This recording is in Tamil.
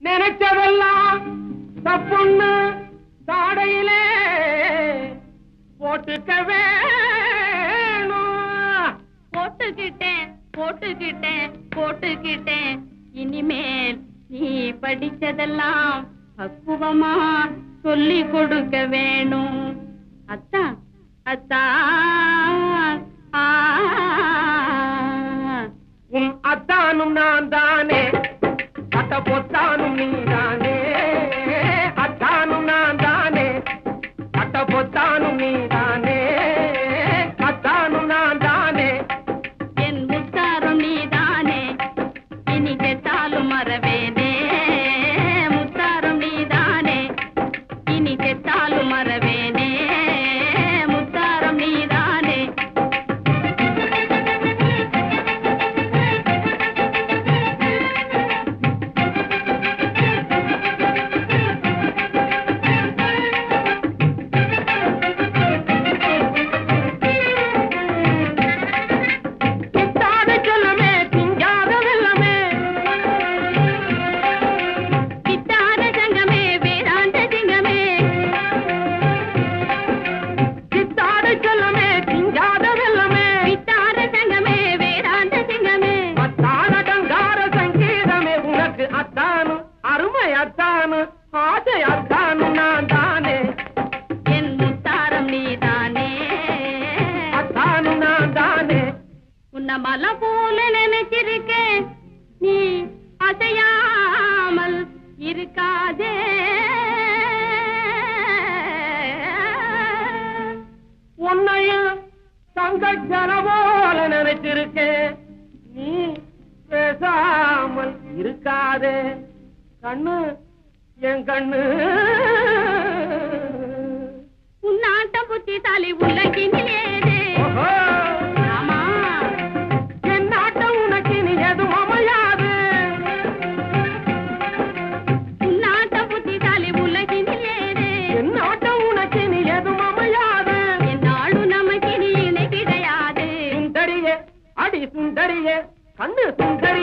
நினைச்சதெல்லாம் தப்புன்னு தாடையிலே போட்டுக்க வேணும். போட்டுக்கிட்டேன் இனிமேல் நீ படிச்சதெல்லாம் பக்குவமா சொல்லி கொடுக்க வேணும். அத்தான் உன் அத்தானும் நான் தானே, அட்ட பொத்தானும் நீ தானே. அத்தானும் நான் தானே, அட்ட பொத்தானும் நீ தானே. அத்தானும் நான் தானே, என் முத்தாரும் நீ தானே, இனி கெட்டாலும் மறவேனே. முத்தாரும் நீ தானே, இனி கெட்டாலும் மறவேனே. முத்தாரம் நீ தானே. மலை போல நினைச்சிருக்கேன், நீ அசையாமல் இருக்காதே. உன்னையும் தங்கச்சர போல நினைச்சிருக்கேன், நீ பேசாமல் இருக்காதே. கண்ணு என் கண்ணு உன்னாட்டம் புத்திசாலி உலகினிலேதே. சுந்தரியே கண்ணு சுந்தரி